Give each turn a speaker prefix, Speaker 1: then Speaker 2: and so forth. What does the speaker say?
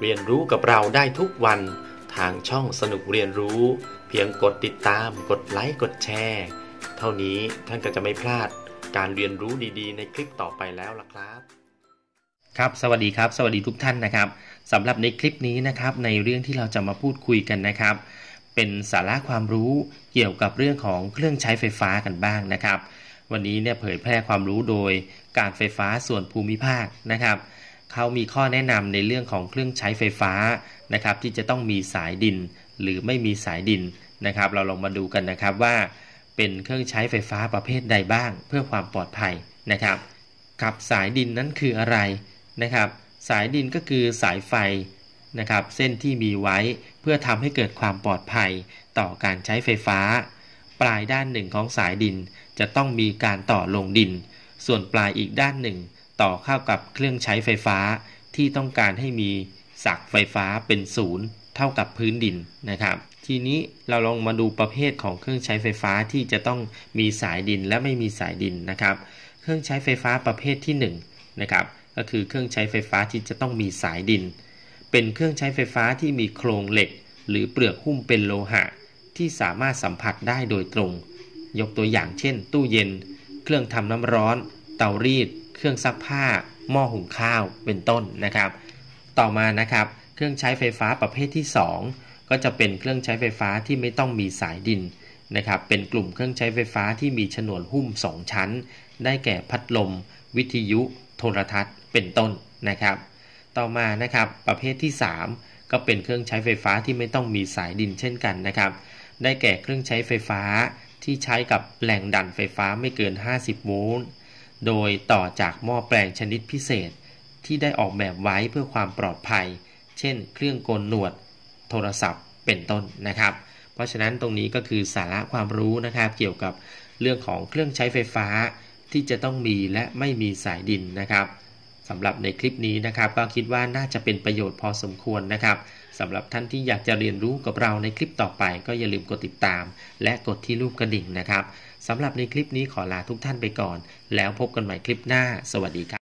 Speaker 1: เรียนรู้กับเราได้ทุกวันทางช่องสนุกเรียนรู้เพียงกดติดตามกดไลค์กดแชร์เท่านี้ท่านก็จะไม่พลาดการเรียนรู้ดีๆในคลิปต่อไปแล้วล่ะครับ
Speaker 2: ครับสวัสดีครับสวัสดีทุกท่านนะครับสำหรับในคลิปนี้นะครับในเรื่องที่เราจะมาพูดคุยกันนะครับเป็นสาระความรู้เกี่ยวกับเรื่องของเครื่องใช้ไฟฟ้ากันบ้างนะครับวันนี้เนี่ยเผยแพร่ความรู้โดยการไฟฟ้าส่วนภูมิภาคนะครับเขามีข้อแนะนำในเรื่องของเครื่องใช้ไฟฟ้านะครับที่จะต้องมีสายดินหรือไม่มีสายดินนะครับเราลองมาดูกันนะครับว่าเป็นเครื่องใช้ไฟฟ้าประเภทใดบ้างเพื่อความปลอดภัยนะครับกับสายดินนั้นคืออะไรนะครับสายดินก็คือสายไฟนะครับเส้นที่มีไว้เพื่อทำให้เกิดความปลอดภัยต่อการใช้ไฟฟ้าปลายด้านหนึ่งของสายดินจะต้องมีการต่อลงดินส่วนปลายอีกด้านหนึ่งต่อเข้ากับเครื่องใช้ไฟฟ้าที่ต้องการให้มีศักย์ไฟฟ้าเป็นศูนย์เท่ากับพื้นดินนะครับทีนี้เราลองมาดูประเภทของเครื่องใช้ไฟฟ้าที่จะต้องมีสายดินและไม่มีสายดินนะครับเครื่องใช้ไฟฟ้าประเภทที่1นะครับก็คือเครื่องใช้ไฟฟ้าที่จะต้องมีสายดินเป็นเครื่องใช้ไฟฟ้าที่มีโครงเหล็กหรือเปลือกหุ้มเป็นโลหะที่สามารถสัมผัสได้โดยตรงยกตัวอย่างเช่นตู้เย็นเครื่องทำน้ำร้อนเตารีดเครื่องซักผ้าหม้อหุงข้าวเป็นต้นนะครับต่อมานะครับเครื่องใช้ไฟฟ้าประเภทที่2ก็จะเป็นเครื่องใช้ไฟฟ้าที่ไม่ต้องมีสายดินนะครับเป็นกลุ่มเครื่องใช้ไฟฟ้าที่มีฉนวนหุ้ม2ชั้นได้แก่พัดลมวิทยุโทรทัศน์เป็นต้นนะครับต่อมานะครับประเภทที่3ก็เป็นเครื่องใช้ไฟฟ้าที่ไม่ต้องมีสายดินเช่นกันนะครับได้แก่เครื่องใช้ไฟฟ้าที่ใช้กับแรงดันไฟฟ้าไม่เกิน50โวลต์โดยต่อจากหม้อแปลงชนิดพิเศษที่ได้ออกแบบไว้เพื่อความปลอดภัยเช่นเครื่องโกนหนวดโทรศัพท์เป็นต้นนะครับเพราะฉะนั้นตรงนี้ก็คือสาระความรู้นะครับเกี่ยวกับเรื่องของเครื่องใช้ไฟฟ้าที่จะต้องมีและไม่มีสายดินนะครับสำหรับในคลิปนี้นะครับก็คิดว่าน่าจะเป็นประโยชน์พอสมควรนะครับสำหรับท่านที่อยากจะเรียนรู้กับเราในคลิปต่อไปก็อย่าลืมกดติดตามและกดที่รูปกระดิ่งนะครับสำหรับในคลิปนี้ขอลาทุกท่านไปก่อนแล้วพบกันใหม่คลิปหน้าสวัสดีครับ